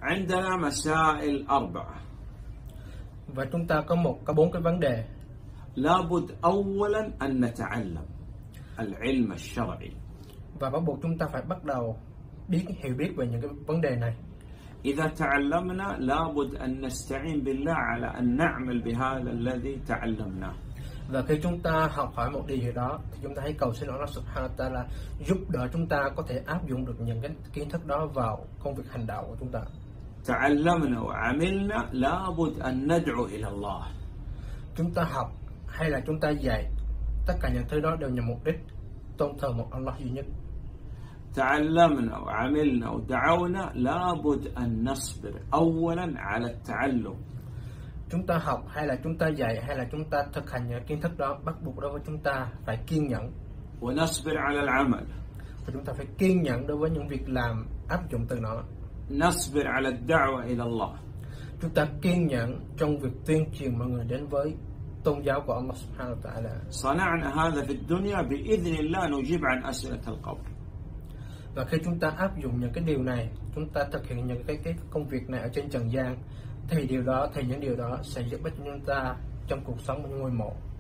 عندنا مسائل 4. Và chúng ta có 4 cái vấn đề. لابد أولا أن نتعلم العلم الشرعي. Và bắt buộc chúng ta phải bắt đầu hiểu biết về những cái vấn đề này. إذا تعلمنا لابد أن نستعين بالله على أن نعمل بهذا الذي تعلمناه. Và khi chúng ta học hỏi một điều gì đó thì chúng ta hãy cầu xin Allah Subhanahu wa Ta'ala giúp đỡ chúng ta có thể áp dụng được những cái kiến thức đó vào công việc hành đạo của chúng ta. تعلمنا وعملنا لابد أن ندعو إلى الله. Chúng ta học hay là chúng ta dạy, tất cả những thứ đó đều nhằm mục đích tôn thờ một Allah duy nhất. تعلمنا وعملنا ودعونا لابد أن نصبر أولا على التعلم. Chúng ta học hay là chúng ta dạy hay là chúng ta thực hành những kiến thức đó, bắt buộc đối với chúng ta phải kiên nhẫn. ونصبر على العمل. Và chúng ta phải kiên nhẫn đối với những việc làm áp dụng từ nó. نصبر على الدعوة إلى الله. Chúng ta kiên nhẫn trong việc tuyên truyền mọi người đến với tôn giáo của Allah Subhanahu wa Ta'ala. صنعنا هذا في الدنيا بإذن الله نجيب عن أسئلة القبر. Và khi chúng ta áp dụng những cái điều này, chúng ta thực hiện những cái công việc này ở trên trần gian, thì những điều đó sẽ giúp ích cho chúng ta trong cuộc sống của ngôi mộ.